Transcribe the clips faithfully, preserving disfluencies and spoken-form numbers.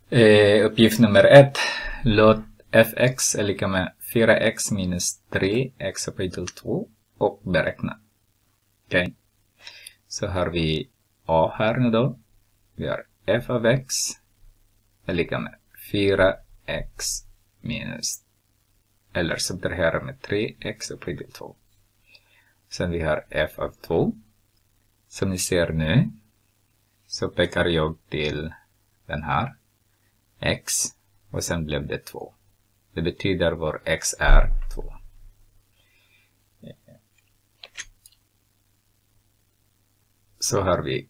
Eh, uppgift nummer ett. Låt fx är lika med fyra x minus tre x upphöjt till två och beräkna. Okej. Okay. Så har vi a här nu då. Vi har f av x är lika med fyra x minus, eller subtraherar med tre x upphöjt till två. Sen vi har f av två. Som ni ser nu så pekar jag till den här x och sen blev det två. Det betyder vår x är två. Så har vi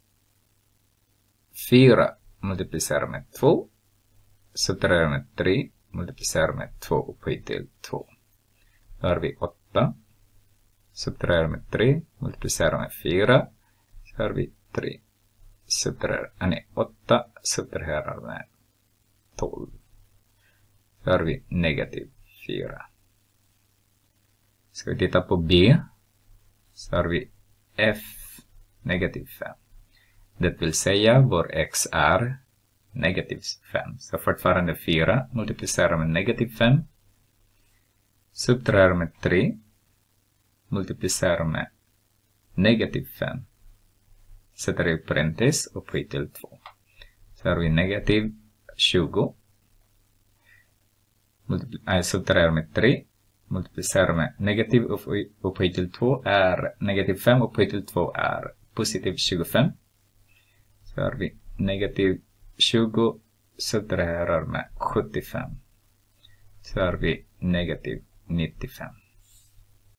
fyra multiplicerar med två, subtraherar med tre, multiplicerar med två upphöjt till två. Då har vi åtta, subtraherar med tre, multiplicerar med fyra, så har vi tre, subtraherar, ah, nej, åtta, subtraherar med tolv. Så har vi negativ fyra. Ska vi titta på B, så har vi f negativ fem. Det vill säga vår x är negativ fem. Så fortfarande fyra multiplicerar med negativ fem. Subtraherar med tre. Multiplicerar med negativ fem. Sätter i parentes och upphöjt till två. Så har vi negativ tjugo. Multipl- äh, subtraherar med tre. Multiplicerar med negativ upphöjt till två är negativ fem upphöjt till två är positiv tjugofem. Så har vi negativ tjugo subtraherar med sjuttiofem. Så har vi negativ nittiofem.